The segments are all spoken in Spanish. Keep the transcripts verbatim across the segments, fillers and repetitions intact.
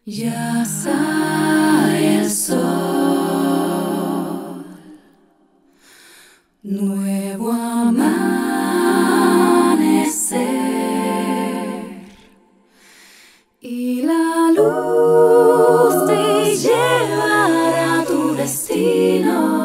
Ya sale el sol, nuevo amanecer, y la luz te llevará a tu destino.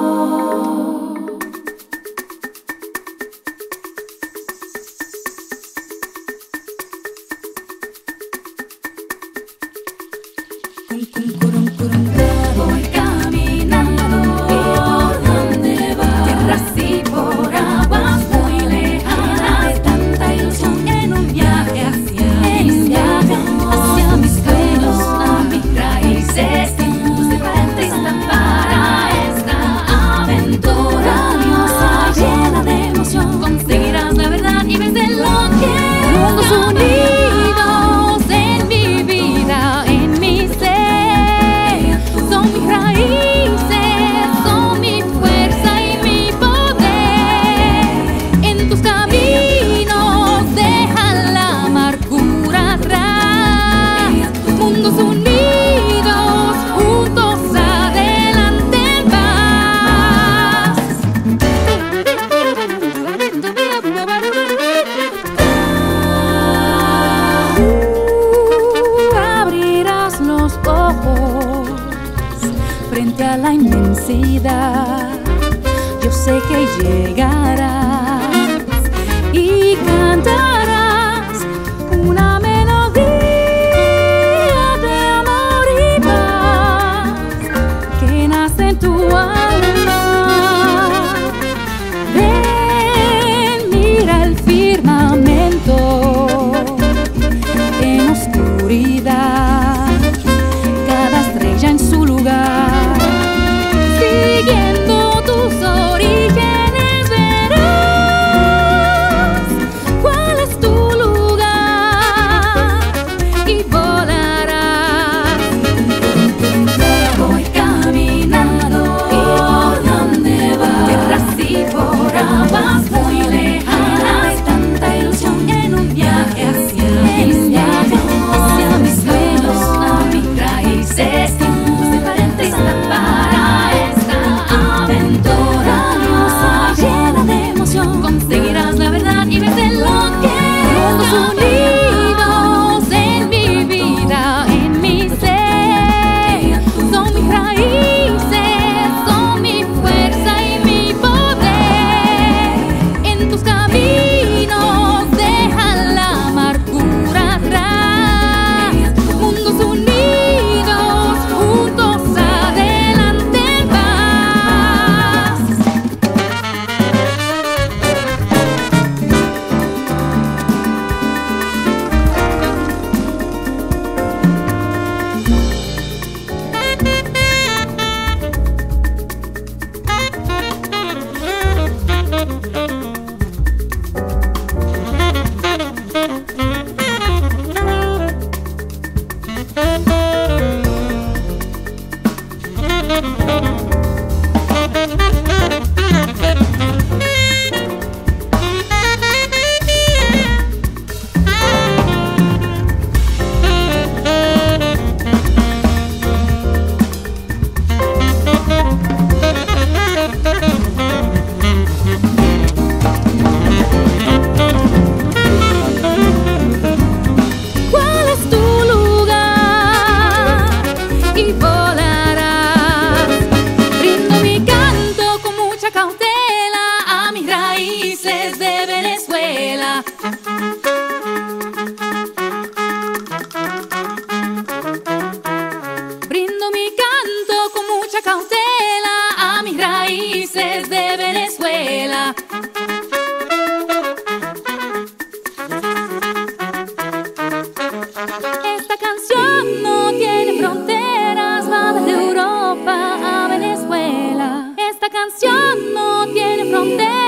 Voy caminando, ¿y por dónde vas? Tierras y por aguas muy lejanas, tanta ilusión en un viaje hacia mis viajes, hacia mis sueños, a mis raíces. Tiempos diferentes están para esta aventura hermosa, llena de emoción. Conseguirás la verdad y vencer lo que mundos unidos en mi vida, en mi ser. Son mis raíces, son mi fuerza y mi poder. En tus caminos dejan la amargura atrás. Mundos unidos, juntos adelante vas. Tú abrirás los ojos frente a la inmensidad. Yo sé que llegarás y cantarás una melodía de amor y paz que nace en tu alma. Ven, mira el firmamento en oscuridad, cada estrella en su lugar. Siguiendo tus orígenes verás cuál es tu lugar y volarás. Voy caminando, ¿y por dónde vas? Tierras y por aguas muy lejanas, tanta ilusión en un viaje hacia mis viajes, hacia mis sueños, a mis raíces. Tiempos diferentes están para esta aventura hermosa, llena de emoción. Conseguirás la verdad y vencer lo que mundos unidos en mi vida, en mi ser. Son mis raíces, son mi fuerza y mi poder. En tus caminos dejan la amargura atrás. Mundos unidos, juntos adelante vas. ¿Cuál es tu lugar? Y volarás. Brindo mi canto con mucha cautela a mis raíces de Venezuela. Brindo mi canto con mucha cautela a mis raíces de Venezuela. Esta canción no tiene fronteras, va desde Europa a Venezuela. Esta canción no tiene fronteras.